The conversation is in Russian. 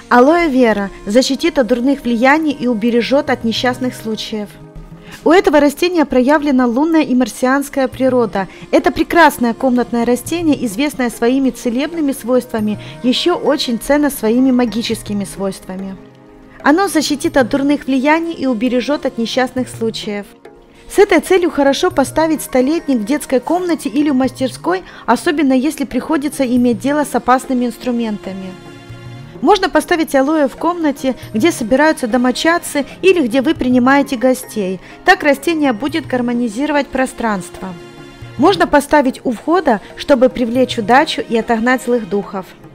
Алоэ вера защитит от дурных влияний и убережет от несчастных случаев. У этого растения проявлена лунная и марсианская природа. Это прекрасное комнатное растение, известное своими целебными свойствами, еще очень ценно своими магическими свойствами. Оно защитит от дурных влияний и убережет от несчастных случаев. С этой целью хорошо поставить столетник в детской комнате или в мастерской, особенно если приходится иметь дело с опасными инструментами. Можно поставить алоэ в комнате, где собираются домочадцы или где вы принимаете гостей. Так растение будет гармонизировать пространство. Можно поставить у входа, чтобы привлечь удачу и отогнать злых духов.